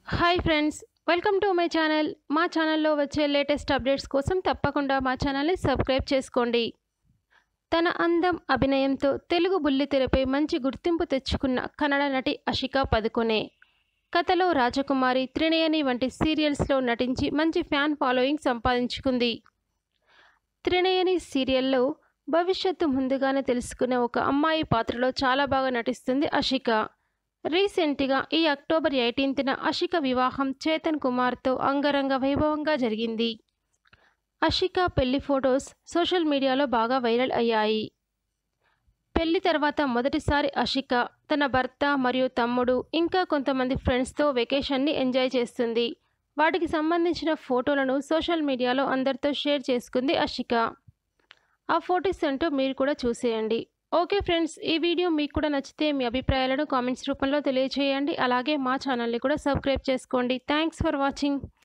Hi friends, welcome to my channel. మా ఛానల్లో వచ్చే లేటెస్ట్ అప్డేట్స్ కోసం తప్పకుండా మా ఛానల్ని సబ్స్క్రైబ్ చేసుకోండి. తన అందం, అభినయంతో తెలుగు బుల్లితెరపై మంచి గుర్తింపు తెచ్చుకున్న కన్నడ నటి అషికా పదుకొనె కథలో రాజకుమారి, త్రినయని వంటి సీరియల్స్లో నటించి మంచి ఫ్యాన్ ఫాలోయింగ్ సంపాదించుకుంది. త్రినయని సీరియల్లో భవిష్యత్తు ముందుగానే తెలుసుకునే ఒక అమ్మాయి పాత్రలో చాలా బాగా నటిస్తుంది అషికా. రీసెంట్గా ఈ అక్టోబర్ 18న అషిక వివాహం చేతన్ కుమార్తో అంగరంగ వైభవంగా జరిగింది. అషిక పెళ్లి ఫొటోస్ సోషల్ మీడియాలో బాగా వైరల్ అయ్యాయి. పెళ్లి తర్వాత మొదటిసారి అషిక తన భర్త మరియు తమ్ముడు ఇంకా కొంతమంది ఫ్రెండ్స్తో వెకేషన్ని ఎంజాయ్ చేస్తుంది. వాటికి సంబంధించిన ఫోటోలను సోషల్ మీడియాలో అందరితో షేర్ చేసుకుంది అషిక. ఆ ఫొటోస్ అంటూ మీరు కూడా చూసేయండి. ఓకే ఫ్రెండ్స్, ఈ వీడియో మీకు కూడా నచ్చితే మీ అభిప్రాయాలను కామెంట్స్ రూపంలో తెలియజేయండి. అలాగే మా ఛానల్ని కూడా సబ్స్క్రైబ్ చేసుకోండి. Thanks for watching.